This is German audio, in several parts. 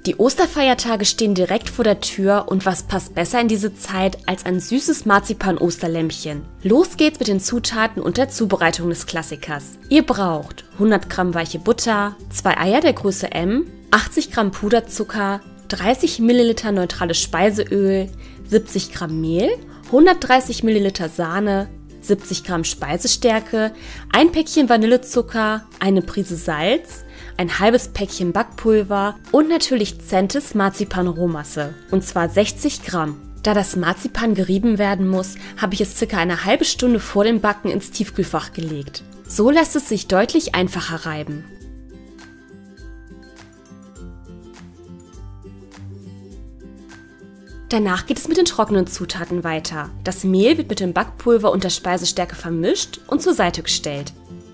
Die Osterfeiertage stehen direkt vor der Tür und was passt besser in diese Zeit als ein süßes Marzipan-Osterlämmchen? Los geht's mit den Zutaten und der Zubereitung des Klassikers. Ihr braucht 100 Gramm weiche Butter, 2 Eier der Größe M, 80 Gramm Puderzucker, 30 Milliliter neutrales Speiseöl, 70 Gramm Mehl, 130 Milliliter Sahne, 70 Gramm Speisestärke, ein Päckchen Vanillezucker, eine Prise Salz, ein halbes Päckchen Backpulver und natürlich Zentes Marzipan-Rohmasse, und zwar 60 Gramm. Da das Marzipan gerieben werden muss, habe ich es circa eine halbe Stunde vor dem Backen ins Tiefkühlfach gelegt. So lässt es sich deutlich einfacher reiben. Danach geht es mit den trockenen Zutaten weiter. Das Mehl wird mit dem Backpulver und der Speisestärke vermischt und zur Seite gestellt.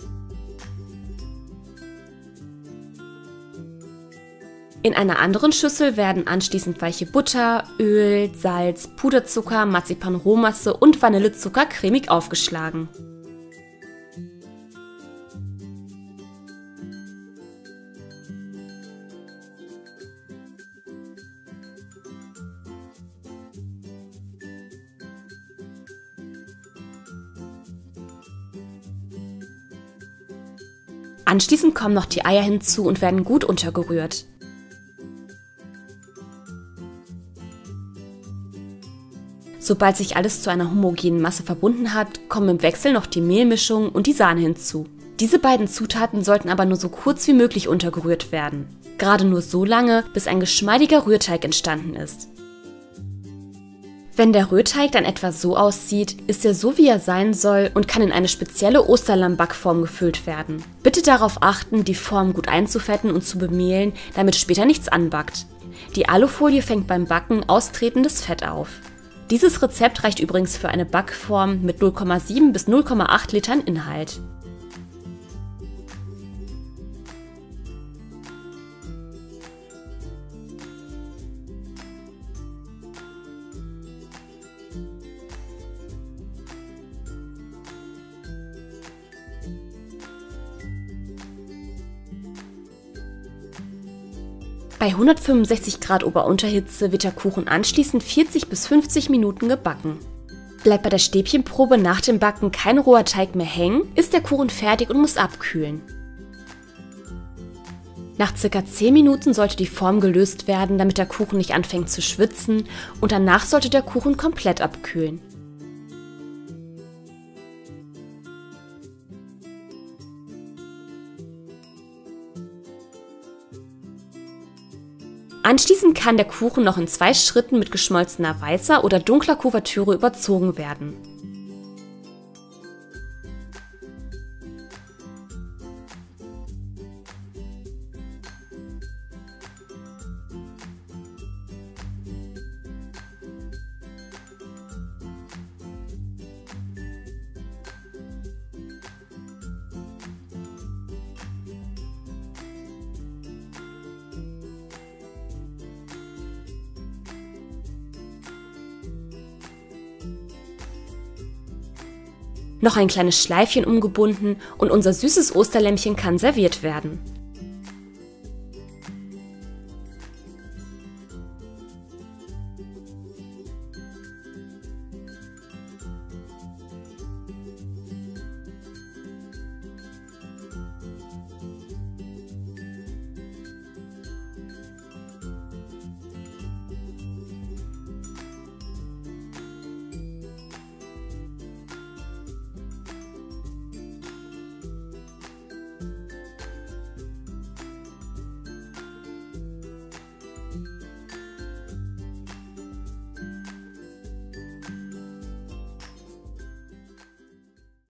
In einer anderen Schüssel werden anschließend weiche Butter, Öl, Salz, Puderzucker, Marzipan-Rohmasse und Vanillezucker cremig aufgeschlagen. Anschließend kommen noch die Eier hinzu und werden gut untergerührt. Sobald sich alles zu einer homogenen Masse verbunden hat, kommen im Wechsel noch die Mehlmischung und die Sahne hinzu. Diese beiden Zutaten sollten aber nur so kurz wie möglich untergerührt werden. Gerade nur so lange, bis ein geschmeidiger Rührteig entstanden ist. Wenn der Rührteig dann etwa so aussieht, ist er so wie er sein soll und kann in eine spezielle Osterlamm-Backform gefüllt werden. Bitte darauf achten, die Form gut einzufetten und zu bemehlen, damit später nichts anbackt. Die Alufolie fängt beim Backen austretendes Fett auf. Dieses Rezept reicht übrigens für eine Backform mit 0,7 bis 0,8 Litern Inhalt. Bei 165 Grad Ober-Unterhitze wird der Kuchen anschließend 40 bis 50 Minuten gebacken. Bleibt bei der Stäbchenprobe nach dem Backen kein roher Teig mehr hängen, ist der Kuchen fertig und muss abkühlen. Nach ca. 10 Minuten sollte die Form gelöst werden, damit der Kuchen nicht anfängt zu schwitzen, und danach sollte der Kuchen komplett abkühlen. Anschließend kann der Kuchen noch in 2 Schritten mit geschmolzener weißer oder dunkler Kuvertüre überzogen werden. Noch ein kleines Schleifchen umgebunden und unser süßes Osterlämmchen kann serviert werden.